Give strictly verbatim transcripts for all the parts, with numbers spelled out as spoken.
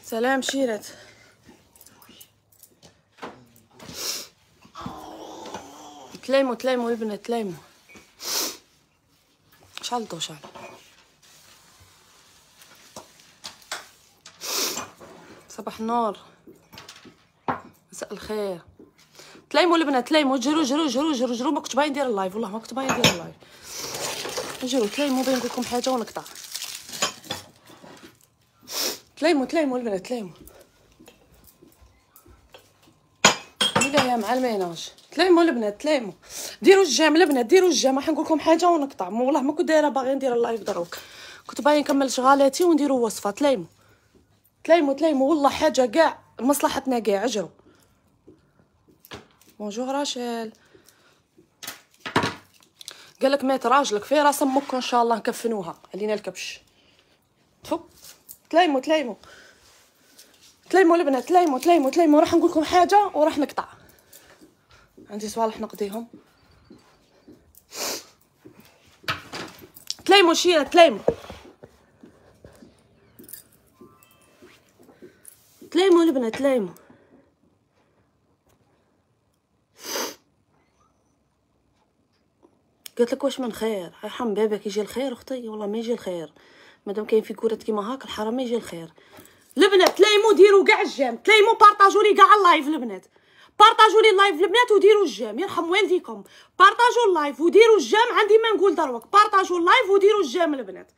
سلام شيرات. تلايمو تلايمو البنات تلايمو. شعل الضو شعل. صباح النور، مساء الخير. تلايمو البنات تلايمو، جرو جرو جرو جرو جرو. ما كنت باغي ندير اللايف، والله ما كنت باغي ندير اللايف. جرو تلايمو، باغي نقول لكم حاجه ونقطع. تلايمو تلايمو البنات تلايمو. ولا يا مع الميناج. تلايمو البنات تلايمو. ديروا الجام البنات، ديروا الجام. راح نقول لكم حاجه ونقطع. والله ما كنت دايره باغي ندير اللايف دروك، كنت باغي نكمل شغالاتي ونديروا وصفه. تلايمو تلايمو تلايمو، والله حاجه كاع مصلحتنا كاع. اجروا. بونجور راشيل. قالك مات راجلك في راس امك ان شاء الله نكفنوها. علينا الكبش. تفو. تلايمو تلايمو تلايمو البنات تلايمو تلايمو تلايمو. راح نقول لكم حاجه وراح نقطع. عندي صوالح نقضيهم. تلايمو شيره تلايمو تلايمو البنات تلايمو. قلت لك واش من خير؟ يرحم باباك يجي الخير اختي. والله ما يجي الخير مادام كاين في كورات كيما هاك الحرام ما يجي الخير. البنات تلايمو ديروا كاع الجام. تلايمو بارطاجوا لي كاع اللايف البنات، بارطاجوا لي اللايف البنات وديروا الجام. يرحم والديكم. بارطاجوا اللايف وديروا الجام. عندي ما نقول دروك. بارطاجوا اللايف وديروا الجام البنات.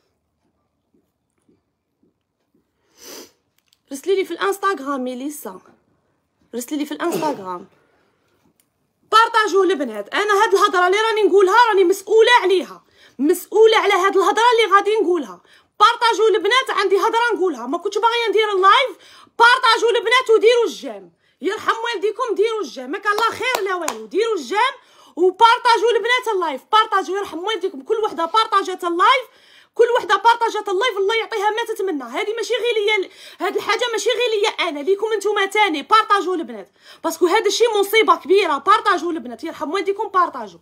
رسلي لي في الانستغرام ميليسا، رسلي لي في الانستغرام. بارطاجوا البنات. انا هاد الهضره اللي راني نقولها راني مسؤوله عليها، مسؤوله على هاد الهضره اللي غادي نقولها. بارطاجوا البنات. عندي هضره نقولها، ما كنتش باغيه ندير اللايف. بارطاجوا البنات وديروا الجام. يرحم والديكم ديروا الجام. ما كان لا خير لا والو. ديروا الجام وبارطاجوا البنات اللايف. بارطاجوا يرحم والديكم. كل وحده بارطاجات اللايف، كل وحده بارطاجات اللايف الله يعطيها ما تتمنى. هذه ماشي غير ليا، هذه الحاجه ماشي غير ليا انا، ليكم نتوما تاني. بارطاجوا البنات باسكو هذا الشيء مصيبه كبيره. بارطاجوا البنات يرحم والديكم. بارطاجوا.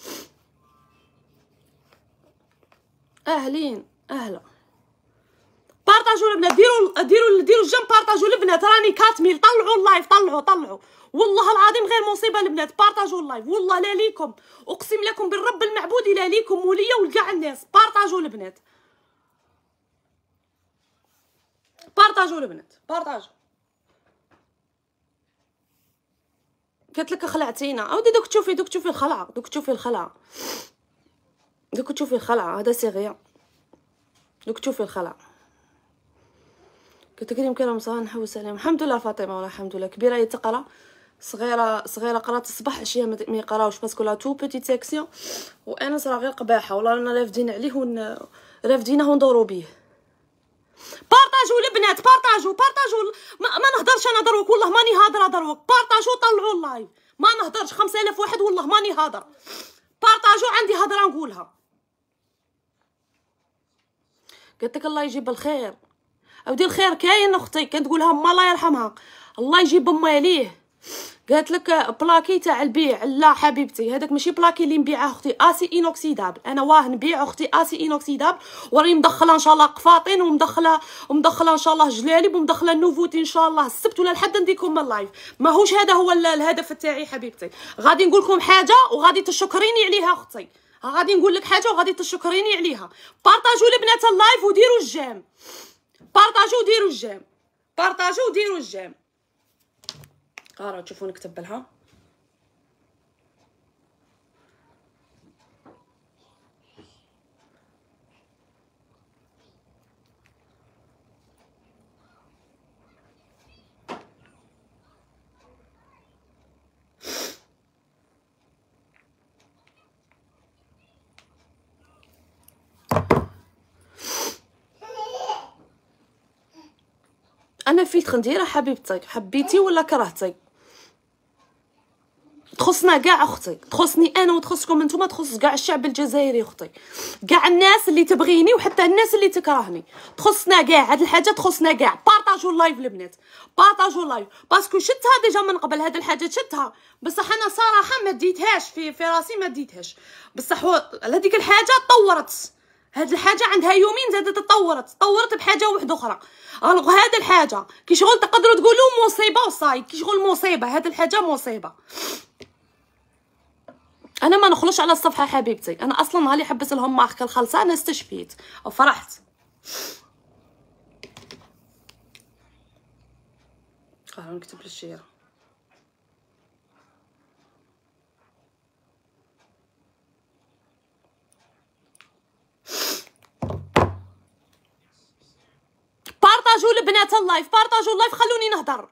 اهلين اهلا. بارطاجوا البنات. ديروا ديروا ديروا الجنب. بارطاجوا البنات. راني كاتميل. طلعوا اللايف طلعوا طلعوا. والله العظيم غير مصيبه البنات. بارطاجوا اللايف. والله لا ليكم، اقسم لكم بالرب المعبود لا ليكم وليا ولكاع الناس. بارطاجوا البنات. بارطاجوا البنات. بارطاجوا. قالت لك خلعتينا اودي. دوك تشوفي دوك تشوفي الخلعه. دوك تشوفي الخلعه. دوك تشوفي الخلعه. هذا سي غيان. دوك تشوفي الخلعه. قلت لك يمكن رمضان نحوس عليهم. الحمد لله فاطمه والله الحمد لله. كبيره هي تقرا، صغيره صغيره قرات الصباح، عشيه ما يقراوش باسكو لا تو بيتي سيكسيون. وانا صرا غير قباحه والله. رانا رافدين عليه ون رافدينه وندورو بيه. بارطاجوا البنات. بارطاجوا بارطاجوا. ما, ما نهضرش انا دروك، والله ماني هادره دروك. بارطاجوا طلعوا اللايف. ما نهضرش. خمسة آلاف واحد والله ماني هادره. بارطاجوا. عندي هضره نقولها. قلت لك الله يجيب الخير. اودي الخير كاين اختي كتقولها ما الله يرحمها. الله يجيب مواليه. قالت لك بلاكي تاع البيع. لا حبيبتي هذاك ماشي بلاكي اللي نبيعه اختي، اسي انوكسيدابل. انا واه نبيع اختي اسي انوكسيدابل. وراني مدخله ان شاء الله قفاطين ومدخله ومدخله ان شاء الله جلالب ومدخله النوفوتي ان شاء الله السبت ولا الحد نديكم اللايف. ماهوش هذا هو الهدف تاعي حبيبتي. غادي نقول لكم حاجه وغادي تشكريني عليها اختي. غادي نقول لك حاجه وغادي تشكريني عليها. بارطاجوا البنات اللايف وديروا الجام. بارطاجوا وديروا الجام. بارطاجوا وديروا الجام. قارة تشوفوا نكتب لها. انا فيت نديرها حبيبتي، حبيتي ولا كرهتي تخصنا كاع اختي. تخصني انا وتخصكم نتوما، تخص كاع الشعب الجزائري اختي. كاع الناس اللي تبغيني وحتى الناس اللي تكرهني تخصنا كاع. هاد الحاجه تخصنا كاع. بارطاجوا اللايف البنات. بارطاجوا اللايف باسكو شتها ديجا من قبل. هاد الحاجه شتها بصح انا صراحه ما ديتهاش في في راسي، ما ديتهاش بصح هذيك الحاجه طورت هاد الحاجه عندها يومين زادت تطورت تطورت بحاجه واحده اخرى. الوغ هاد الحاجه كي شغل تقدروا تقولوا مصيبه وصاي، كي شغل مصيبه، هاد الحاجه مصيبه. انا ما نخلصش على الصفحه حبيبتي، انا اصلا نهار حبس لهم مارك الخلصه انا استشفيت وفرحت. خلينا نكتب الشيره. بارطاجوا البنات اللايف، بارطاجوا اللايف، خلوني نهضر.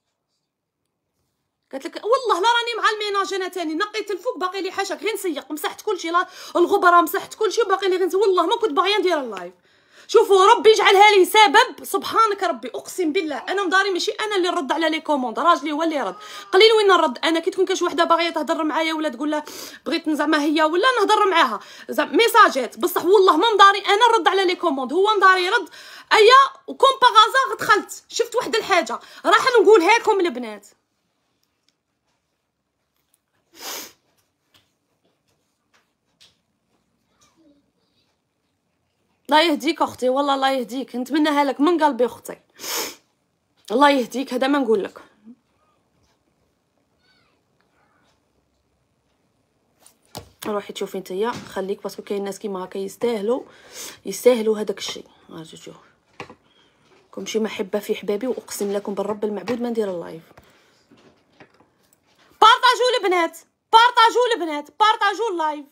قالت لك والله لا راني مع الميناج انا تاني، نقيت الفوق باقي لي حاشاك غير نسيق، مسحت كلشي، لا الغبره مسحت كلشي وباقي لي غير نسيق. والله ما كنت باغيه ندير اللايف. شوفوا ربي يجعلها لي سبب، سبحانك ربي اقسم بالله. انا مداري ماشي انا اللي نرد على لي كوموند، راجلي هو اللي يرد. قليل وين نرد انا كي تكون كاش وحده باغيه تهضر معايا ولا تقول لها بغيت زعما هي ولا نهضر معاها زعما ميساجات، بصح والله ما مداري انا نرد على لي كوموند، هو مداري يرد. ايا وكون باغازا دخلت شفت واحد الحاجه راح نقولها لكم البنات. الله يهديك اختي، والله الله يهديك، نتمناها لك من قلبي اختي، الله يهديك، هذا ما نقول لك. روحي تشوفي نتيا، خليك باسكو كاين ناس كيما هكا يستاهلوا يستاهلوا هذاك الشيء. اجي شوف كم شي محبه في حبابي، واقسم لكم بالرب المعبود ما ندير اللايف. بارطاجوا البنات، بارطاجوا البنات، بارطاجوا اللايف.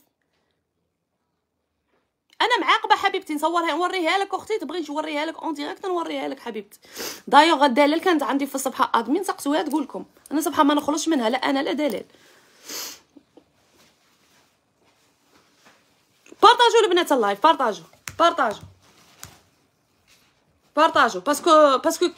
انا معاقبه حبيبتي، نصورها نوريها لك اختي، تبغي نوريها لك اون ديريكت نوريها لك حبيبتي. دايوغ الدلال كانت عندي في الصفحه ادمين، سقسوها تقول لكم انا صفحه ما نخرجش منها، لا انا لا دلال. بارطاجوا البنات اللايف، بارطاجوا بارطاجوا بارطاجوا باسكو باسكو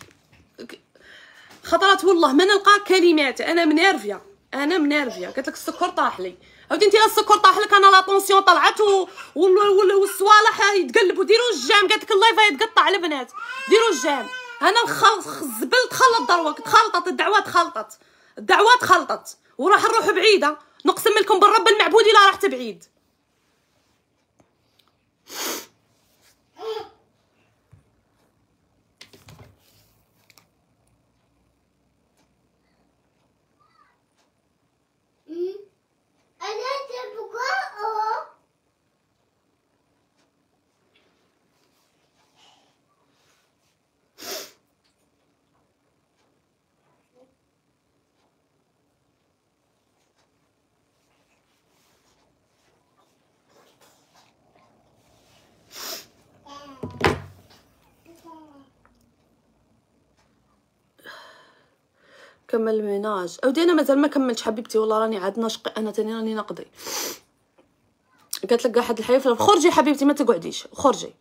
خطرات والله ما نلقى كلمات، انا منرفيه انا منرفيه. قالت لك السكر طاح لي، عاودي انت السكر طاح لك، انا لا طونسيون طلعت والصوالح يتقلبوا. ديروا الجام، قالت لك اللايف يتقطع البنات، ديروا الجام. انا الزبل تخلط دروك، تخلطت الدعوات، خلطت الدعوات خلطت، وراح نروح بعيده، نقسم لكم بالرب المعبود لا رحت بعيد. كمل الميناج اودي، انا مازال ما كملتش حبيبتي، والله راني عاد ناشقه، انا تاني راني نقضي. قالت لك قاعد الحياه في خرجي حبيبتي ما تقعديش، خرجي.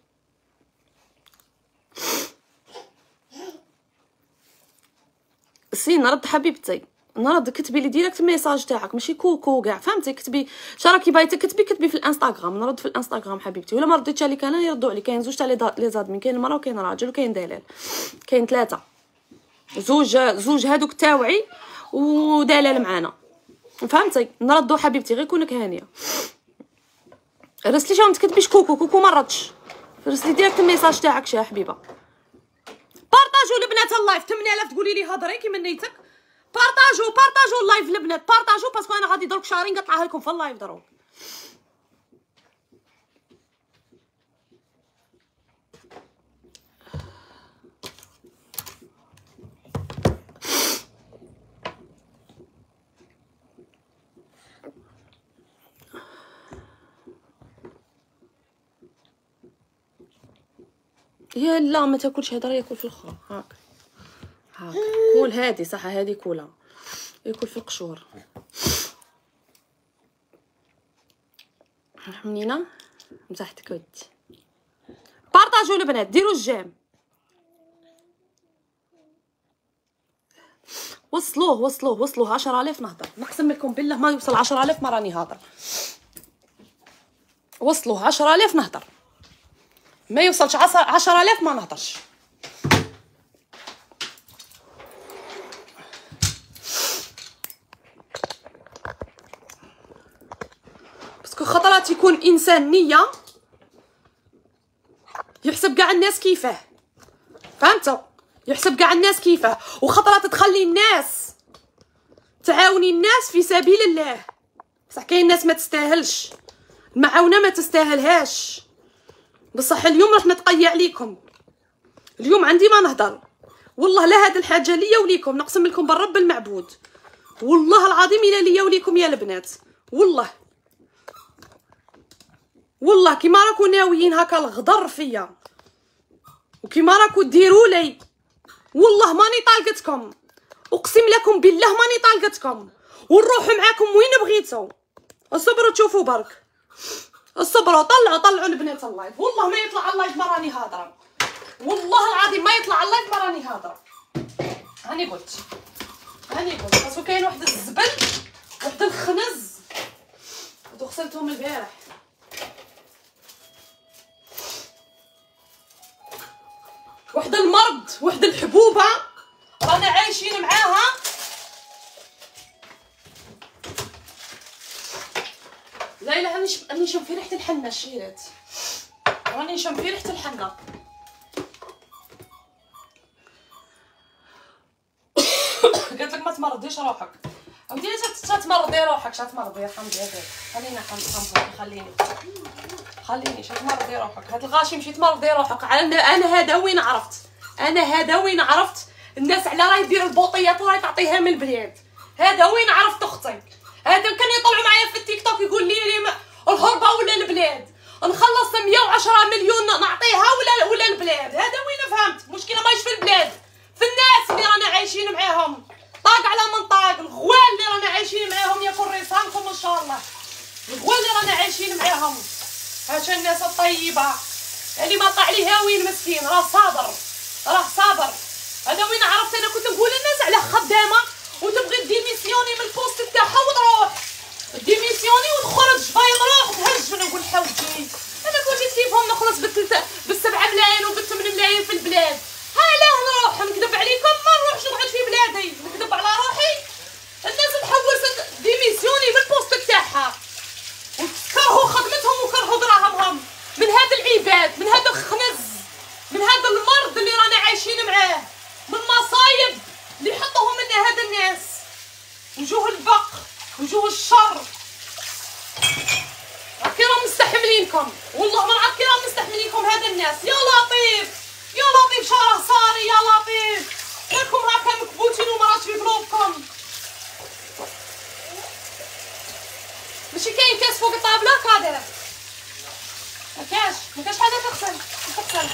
سي نرد حبيبتي، نرد، كتبي لي ديريكت ميساج تاعك ماشي كوكو كاع، فهمتي؟ كتبي شراكي بايته، كتبي كتبي في الانستغرام، نرد في الانستغرام حبيبتي. ولا ما رديتش عليك انا يردوا عليك. كاين زوج تاع لي زادمين، كاين المراه وكاين راجل وكاين دلال، كاين ثلاثه، زوج زوج هادوك تاوعي ودلال معانا، فهمتي؟ نردو حبيبتي غير كونك هانيه. رسلي ما تكتبيش كوكو كوكو ما ردش، رسلي ديريكت الميساج تاعك شا حبيبه. بارطاجوا البنات اللايف، ثمانية آلاف تقولي لي هضري كيما نيتك. بارطاجوا بارطاجوا اللايف البنات، بارطاجوا باسكو انا غادي دروك شهرين نقطعها لكم في اللايف دروك. يا لا ما تاكلش هذا، ياكل في الاخرى. هاك هاك كول هادي صح، هادي كولها، ياكل في القشور. منينه مسحتك ودي. بارطاجوا البنات، ديروا الجيم، وصلوه وصلوه وصلوه. عشرة آلاف نهضر، نقسم لكم بالله ما يوصل عشرة آلاف ما راني هاضر. وصلوه عشرة آلاف نهضر، ما يوصلش عشرة آلاف ما نهضرش. باسكو خطرات يكون انسان نيه يحسب كاع الناس كيفاه، فهمتوا؟ يحسب كاع الناس كيفاه، وخطرات تخلي الناس تعاوني الناس في سبيل الله. بصح كاين ناس ما تستاهلش المعاونه، ما تستاهلهاش. بصح اليوم راح نتقيا عليكم، اليوم عندي ما نهضر والله. لا هاد الحاجه ليا وليكم، نقسم لكم بالرب المعبود والله العظيم الا ليا وليكم يا البنات، والله والله كيما راكو ناويين هكا الغدر فيا وكيما راكو ديروا لي، والله ماني طالقتكم، اقسم لكم بالله ماني طالقتكم، ونروح معاكم وين بغيتو. اصبروا تشوفوا برك، اصبروا. طلعوا طلعوا البنات اللايف، والله ما يطلع اللايف ما راني هاضره، والله العظيم ما يطلع اللايف ما راني هاضره. هاني قلت هاني قلت خاصو كاين واحد الزبل واحد الخنز هادو غسلتهم البارح. واحد المرض واحد الحبوبه رانا عايشين معاها. لا لا راني راني نشم في ريحه الحنه، الشيرات راني نشم في ريحه الحنه. قالت لك ما تمرضيش روحك اودي، تتمرضي روحك، شتمرضي يرحم بيدك. خلينا خلينا خليني خليني شتمرضي روحك. هاد الغاشي مشيت تمرضي روحك. انا انا هذا وين عرفت، انا هذا وين عرفت الناس على راهي دير البوطيات وراهي تعطيها من البلاد. هذا وين عرفت اختي. هذا كان يطلعوا معايا في التيك توك يقول لي لي الهربه ولا البلاد، نخلص مية وعشرة مليون نعطيها ولا ولا البلاد. هذا وين فهمت. المشكله ماهيش في البلاد، في الناس اللي رانا عايشين معاهم، طاق على منطاق. الغوال اللي رانا عايشين معاهم يكون ريسانكم ان شاء الله. الغوال اللي رانا عايشين معاهم، هاش الناس الطيبه اللي ما طلع ليه هاوين مسكين راه صابر راه صابر. هذا وين عرفت. انا كنت نقول الناس على خدامه وتبغي ديميسيوني من البوست تاعها وتروح ديميسيوني وتخرج باي نروح تهج. نقول حوجي انا كنت كيفهم نخلص بالسبعة ملايين وبالثمن ملايين في البلاد. ها لا نروح نكذب عليكم، ما نروحش نقعد في بلادي نكذب على روحي. الناس تحوست ديميسيوني من البوست تاعها وكرهوا خدمتهم وكرهوا دراهمهم من هذا العباد، من هذا الخنز، من هذا المرض اللي رانا عايشين معاه، من مصايب اللي يحطوهم لنا هذا الناس. وجوه البق وجوه الشر راكي راهم مستحملينكم، والله ما نعرف كي راهم مستحملينكم هذا الناس. يا لطيف يا لطيف شراه صاري يا لطيف، راكم هاكا مكبوتين ومرات في قلوبكم. ماشي كاين كاس فوق الطابله قادره، ما كاش ما كاش حاجه تغسل تغسل.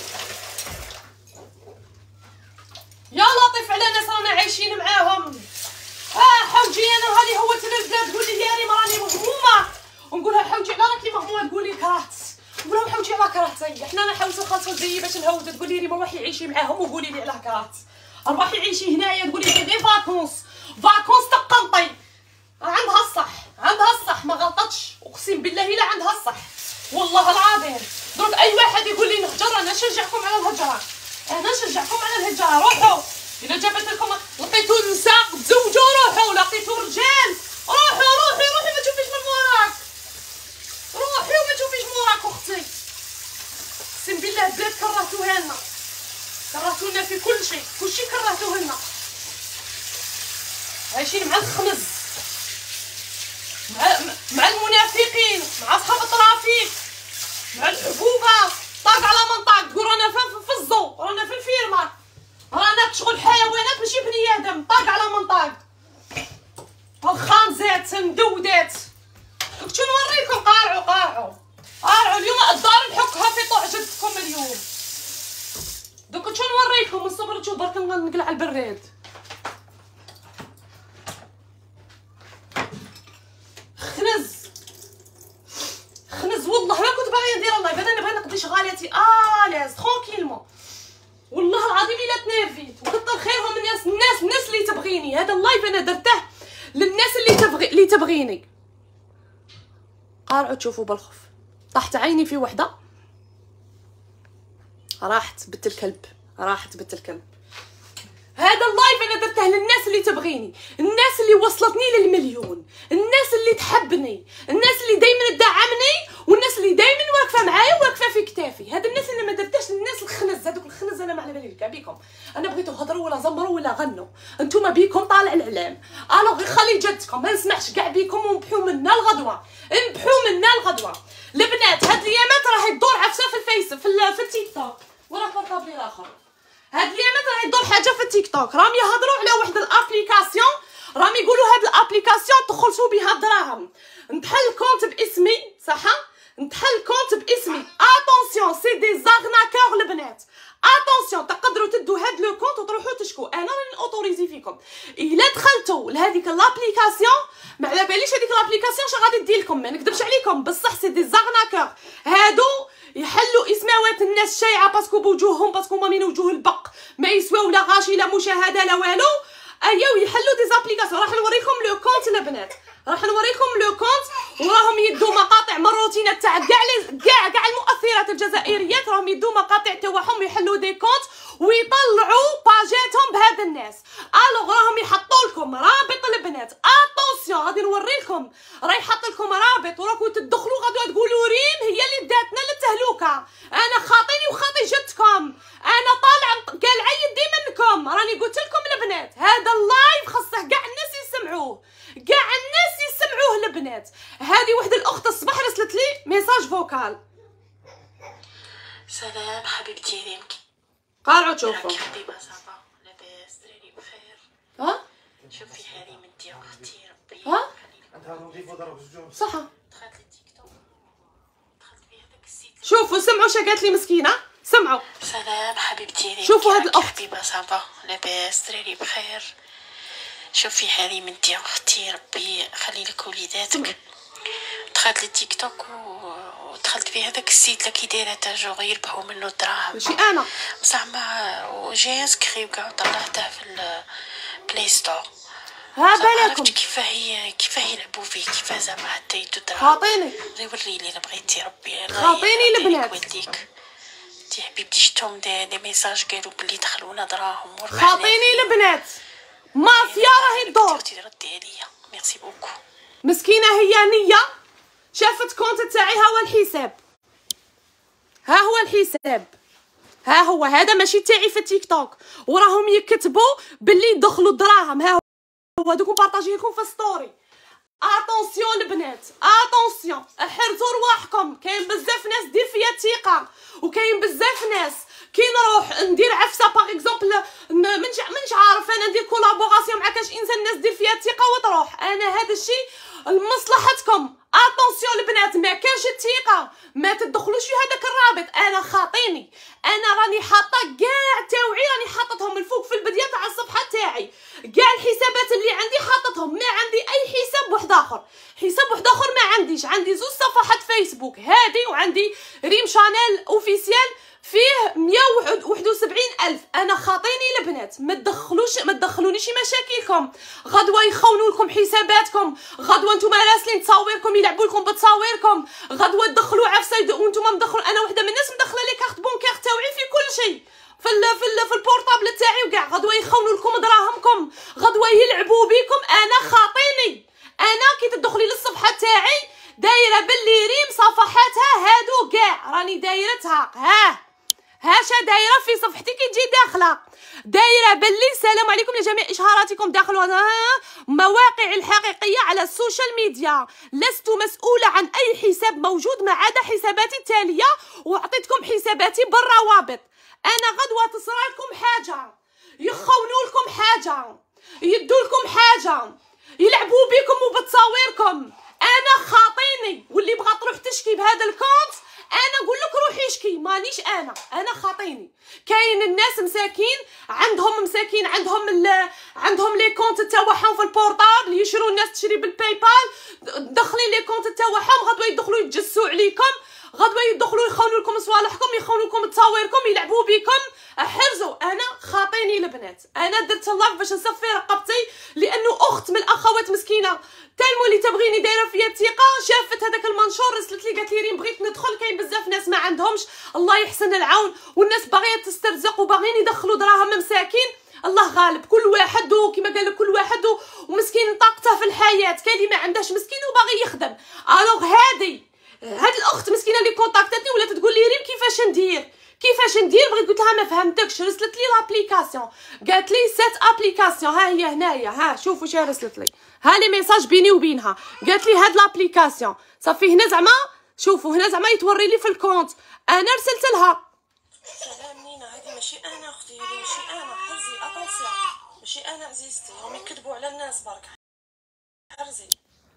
يا لطيف على ناس رانا عايشين معاهم. اه حوجي انا هذه هو تنزل تقول لي يا ريم راني مغمومه، ونقولها حوجي على راكي مغمومه تقولي كرهت، نقولها حوجي على كرهتي. حنا نحوسوا خاصو زيي باش نهود. تقول لي ريم روحي عيشي معاهم وقولي لي على كرهت، روحي عيشي هنايا تقولي لي دي فاكونس فاكونس تقنطي. عندها الصح عندها الصح ما غلطتش، اقسم بالله الا عندها الصح والله العظيم. دروك اي واحد يقول لي نهجر انا نشجعكم على الهجره، انا نشجعكم على الهجره. روحوا اذا جابت لكم لقيتوا نساء تزوجوا روحوا، لقيتوا رجال روحوا روحي روحي ما تشوفيش من موراك، روحي وما تشوفيش موراك اختي. اقسم بالله البلاد كرهتوها لنا، كرهتونا في كل شيء، كل شيء كرهتوه لنا. عايشين مع الخنز، مع مع المنافقين، مع اصحاب الترافيك، مع الحبوبه. طاق على منطاق تقول رانا في الزو، رانا في الفيرما، رانا كشغل حيوانات ماشي بني ادم. طاق على منطاق الخانزات مدودات. كنتو نوريكم قارعوا قارعوا قارعوا اليوم الدار نحكها في طوع جدكم اليوم. دوك كنتو نوريكم الصبر تشوف برك نقلع البراد. خنز خنز والله ما كنت باغيه ندير اللايف، انا نبغي نقضي شغالاتي الاز ترونكيلمون والله العظيم الا تنافيت. وكثر خيرهم الناس الناس الناس اللي تبغيني. هذا اللايف انا درته للناس اللي تبغي اللي تبغيني. قارعوا تشوفوا بالخف. طاحت عيني في وحده راحت بنت الكلب، راحت بنت الكلب. هذا اللايف انا درته للناس اللي تبغيني، الناس اللي وصلتني للمليون، الناس اللي تحبني، الناس اللي دايما تدعمني، والناس الناس اللي دائما واقفه معايا واقفه في كتافي، هاد الناس اللي ما درتهاش الناس الخنز، هادوك الخنز انا ما على بالي كاع بيكم، انا بغيتو هضروا ولا زمروا ولا غنوا، انتوما بيكم طالع الاعلام، الوغ خلي جدكم ما نسمحش كاع بيكم ونبحوا منا الغدوه، نبحوا منا الغدوه. البنات هاد الايامات راهي تدور عفسه في الفيس في, في التيك توك، ورا كورطابلي الاخر، هاد الايامات راهي تدور حاجه في التيك توك، راهم يهضروا على واحد الابليكاسيون، راهم يقولوا هاد الابليكاسيون تخلصوا بها دراهم، نتحل كونت باسمي صح، نتحل كونت باسمي، اتونسيون سي دي زارناكور البنات، اتونسيون تقدروا تدوا هاد لو كونت وتروحوا تشكوا، انا راني اوتوريزي فيكم، الا دخلتوا لهذيك لابليكاسيون ما على باليش هذيك لابليكاسيون شنو غادي دير لكم، ما نكذبش عليكم بصح سي دي زارناكور، هادو يحلوا اسماوات الناس شايعه باسكو بوجوههم باسكو هما من وجوه البق ما يسواو لا غاشي لا مشاهده لا والو، ايوا يحلوا دي زابليكاسيون، راح نوريكم لو كونت البنات، راح نوريكم لو كونت، وراهم يدوا مقاطع من الروتينات تاع كاع كاع كاع المؤثرات الجزائريات، راهم يدوا مقاطع تاعهم يحلوا دي كونت ويطلعوا باجاتهم بهاد الناس، الوغ راهم يحطوا لكم رابط البنات، اتونسيون غادي نوريكم، راه يحط لكم رابط وراكم تدخلوا غادي تقولوا ريم هي اللي داتنا للتهلكه، انا خاطيني وخاطي جدكم، انا طالع قالعه يدي منكم، راني قلت لكم البنات هذا اللايف خاصه كاع الناس يسمعوه، كاع الناس يسمعوه البنات. هذه وحده الاخت الصباح رسلت لي ميساج فوكال. سلام حبيبتي ريم، قارعوا تشوفوا كيف حبيبه صافا لاباس دراري بخير؟ ها شوفي هذه من ديال اختي ربي ها صح، دخلت للتيك توك دخلت في هذاك السيت، شوفوا سمعوا شا قالت لي مسكينه، سمعوا. سلام حبيبتي ريم، شوفوا هاد الاخت حبيبه صافا لاباس دراري بخير؟ شوفي هذه من ديال اختي ربي خلي لك وليداتك، دخلت للتيك توك ودخلت في هذاك السيت اللي كي دايره تاع جو يربحوا منه الدراهم، ماشي انا بصح ما وجي انسكري وكاع طلعته في البلاي ستور، ها بالكم كيفاه هي كيفاه يلعبوا فيه، كيفاه زعما حتى يدو دراهم، خاطيني غير وريلي الا بغيتي ربي خاطيني البنات، وليك انتي حبيبتي شفتهم دي, دي ميساج قالوا بلي دخلونا دراهم خاطيني البنات، مافيا راهي تدور، ردي عليا ميرسي بوكو. مسكينه هي نيه شافت كونت تاعي، ها هو الحساب، ها هو الحساب، ها هو هذا ماشي تاعي في التيك توك، وراهم يكتبوا باللي يدخلوا دراهم، ها هو دوك نبارطاجيه لكم في ستوري. اتونسيون البنات اتونسيون، احرزوا رواحكم، كاين بزاف ناس دير فيا الثقه، وكاين بزاف ناس كي نروح ندير عفسه باغ اكزومبل منش منش عارف انا ندير كولابوراسيون مع كاش انسان الناس دير فيا الثقه وتروح، انا هذا الشيء لمصلحتكم. اتونسيون البنات ما كانش الثقه ما تدخلوش في هذاك الرابط، انا خاطيني، انا راني حاطه كاع تاوعي راني حاطتهم الفوق في البدايه تاع الصفحه تاعي، كاع الحسابات اللي عندي حاطتهم، ما عندي اي حساب واحد اخر، حساب واحد اخر ما عنديش، عندي زوج صفحات فيسبوك هادي، وعندي ريم شانيل اوفيسيال فيه مية وواحد وسبعين ألف، انا خاطيني البنات ما تدخلوش ما تدخلونيش مشاكلكم، غدوه يخونوا لكم حساباتكم، غدوه نتوما راسلين تصاويركم يلعبوا لكم بتصاويركم، غدوه تدخلوا عفسه وانتوما مدخلوا، انا وحده من الناس مدخله لي كارت بونكير تاوعي في كل شيء في ال في ال في البورطابل تاعي وكاع، غدوه يخونوا لكم دراهمكم، غدوه يلعبوا بكم، انا خاطيني، انا كي تدخلي للصفحه تاعي دايره باللي ريم صفحاتها هادو كاع راني دايرتها، ها هاشا دايره في صفحتي كي تجي داخله، دايره باللي السلام عليكم لجميع اشهاراتكم داخل مواقع الحقيقيه على السوشيال ميديا، لست مسؤوله عن اي حساب موجود ما عدا حساباتي التاليه، واعطيتكم حساباتي بالروابط، انا غدوه تصرى لكم حاجه، يخونوا لكم حاجه، يدوا لكم حاجه، يلعبوا بكم وبتصاويركم، انا خاطيني، واللي بغا تروح تشكي بهذا الكونت انا نقول لك روحي اشكي، مانيش انا انا خاطيني، كاين الناس مساكين عندهم مساكين عندهم ال... عندهم لي كونت تاعهم في البورطابل، يشرو الناس تشري بالباي بال، داخلين لي كونت تاعهم، غدوه يدخلوا يتجسوا عليكم، غدوه يدخلوا يخونوا لكم صوالحكم، يخونوا لكم تصاويركم، يلعبوا بكم، احرزوا، انا خاطيني البنات، انا درت الله باش نصفي رقبتي، لانه اخت من الاخوات مسكينه تالمو اللي تبغيني دايره فيا الثقه، شافت هذاك المنشور رسلت لي قالت لي ريم بغيت ندخل، كاين بزاف ناس ما عندهمش، الله يحسن العون، والناس باغيه تسترزق وباغيين يدخلوا دراهم مساكين، الله غالب، كل واحد وكما قال لك كل واحد ومسكين طاقته في الحياه، كاين اللي ما عندهاش مسكين وباغي يخدم، الوغ هادي هاد الاخت مسكينه اللي كونتاكتاتني ولات تقول لي ريم كيفاش ندير كيفاش ندير بغيت قلت لها ما فهمتكش. رسلت لي لابليكاسيون قالت لي سيت ابليكاسيون ها هي هنايا ها شوفوا شي رسلت لي ها لي ميساج بيني وبينها قالت لي هاد لابليكاسيون صافي هنا زعما شوفوا هنا زعما يتوري لي في الكونت انا رسلت لها. لا منينه هذه ماشي انا اختي هذه ماشي انا حرزي اطونسيون ماشي انا عزيزتي راهم يكذبوا على الناس برك حرزي.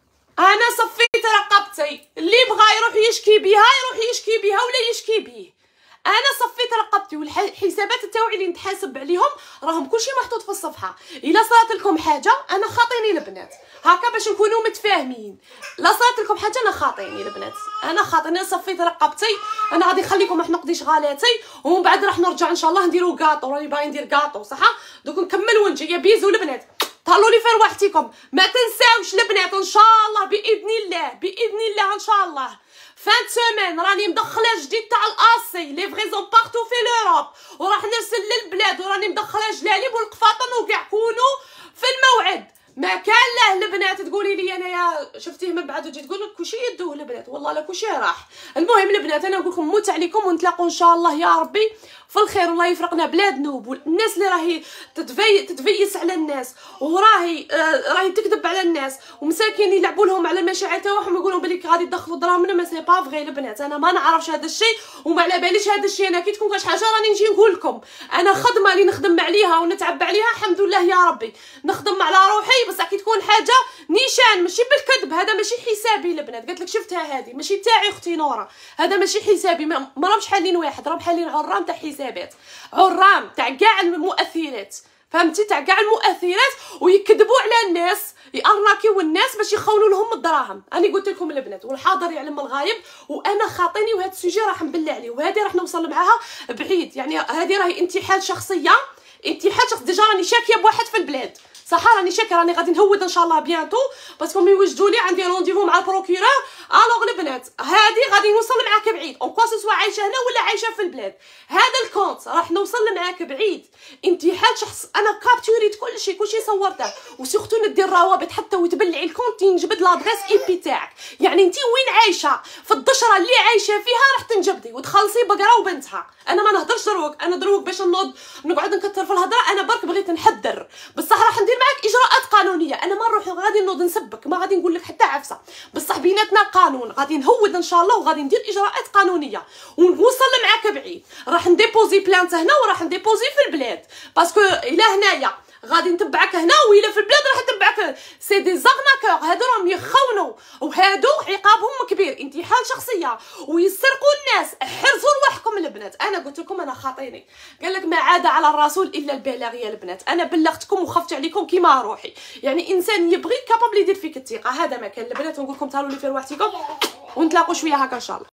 انا صفيت رقبتي اللي بغى يروح يشكي بها يروح يشكي بها ولا يشكي بيه. انا صفيت رقبتي والحسابات تاوعي اللي نتحاسب عليهم راهم كلشي محطوط في الصفحه. الا صرات لكم حاجه انا خاطيني البنات هكا باش نكونوا متفاهمين. لا صرات لكم حاجه انا خاطيني البنات انا خاطيني صفيت رقبتي. انا غادي نخليكم راح نقضي شغالاتي ومن بعد راح نرجع ان شاء الله نديرو كاطو راني باغي ندير كاطو صح. دوك نكمل ونجي. يا بيزو البنات طلعوا لي في رواحتكم ما تنساوش البنات ان شاء الله باذن الله باذن الله ان شاء الله فان سيمين راني مدخله جديد تاع الاسي لي فريزون بارتو في لوروب وراح نرسل للبلاد وراني مدخله جلاليب والقفاطن وكاع كونوا في الموعد. ما كان له البنات تقولي لي انايا شفتيه من بعد وجيت تقول لك كلشي يدوه البنات والله لا كلشي راح. المهم البنات انا نقول لكم موت عليكم ونتلاقوا ان شاء الله يا ربي في الخير والله يفرقنا بلاد نوب. والناس اللي راهي تتفي تتفيس على الناس وراهي آه راهي تكذب على الناس ومساكين يلعبوا لهم على المشاعر تاعهم يقولوا بلي غادي يدخلوا دراهم ما سي با فغي البنات. انا ما نعرفش هذا الشيء وما على باليش هذا الشيء. انا كي تكون كاش حاجه راني نجي نقول لكم انا خدمه اللي نخدم عليها ونتعب عليها الحمد لله يا ربي نخدم على روحي. بس كي تكون حاجه نيشان ماشي بالكذب هذا ماشي حسابي البنات. قالت لك شفتها هذه ماشي تاعي اختي نورا هذا ماشي حسابي. ما راهمش حالين واحد راهم حالين عرام تاع حسابات عرام تاع كاع المؤثرات فهمتي تاع كاع المؤثرات ويكذبوا على الناس يارناكيو الناس باش يخونوا لهم الدراهم. انا قلت لكم البنات والحاضر يعلم الغايب وانا خاطيني وهذا السوجي راح نبلع عليه وهذه راح نوصل معاها بعيد. يعني هذه راهي انتحال شخصيه انتحال شخص ديجا راني شاكيه بواحد في البلاد صح راني شاكره راني غادي نهود ان شاء الله بيانتو باسكو يوجدوا لي عندي رونديفو مع البروكيرور. الوغ البنات هذه غادي نوصل معاك بعيد اون كوا سوا عايشه هنا ولا عايشه في البلاد. هذا الكونت راح نوصل معاك بعيد انتحال شخص. انا كابتوريت كلشي كلشي صورته وسيختو ندير روابط حتى وتبلعي الكونت نجبد لادريس اي بي تاعك. يعني انت وين عايشه في الدشره اللي عايشه فيها راح تنجبدي وتخلصي بقره وبنتها. انا ما نهضرش دروك انا دروك باش نوض نقعد نكثر في الهضره. انا برك بغيت نحذر بصح راح ندير معاك اجراءات قانونيه. انا ما نروح غادي نوض نسبك ما غادي نقول لك حتى عفسه بصح بيناتنا قانون غادي نهود ان شاء الله وغادي ندير اجراءات قانونيه ونوصل معاك بعيد. راح نديبوزي بلانت هنا وراح نديبوزي في البلاد باسكو الى هنايا غادي نتبعك هنا وإلا في البلاد راح نتبعك. سي دي زارناكور هادو راهم يخونوا وهادو عقابهم كبير انتحال شخصيه ويسرقوا الناس. حرزوا رواحكم البنات. انا قلت لكم انا خاطيني قال لك ما عاد على الرسول الا البلاغ يا البنات. انا بلغتكم وخفت عليكم كيما روحي. يعني انسان يبغي كابابل يدير فيك الثقه هذا ما كان البنات. نقول لكم تهلاو لي في رواحتكم ونتلاقوا شويه هكا ان شاء الله.